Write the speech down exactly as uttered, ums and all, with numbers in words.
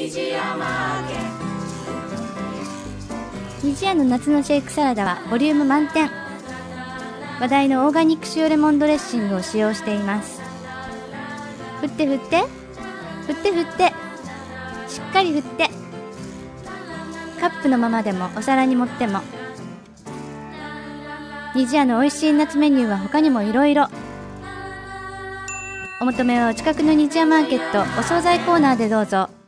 虹屋の夏のシェイクサラダはボリューム満点。話題のオーガニック塩レモンドレッシングを使用しています。振って振って振って振ってしっかり振って、カップのままでもお皿に盛っても。虹屋の美味しい夏メニューは他にもいろいろ。お求めはお近くの虹屋マーケットお惣菜コーナーでどうぞ。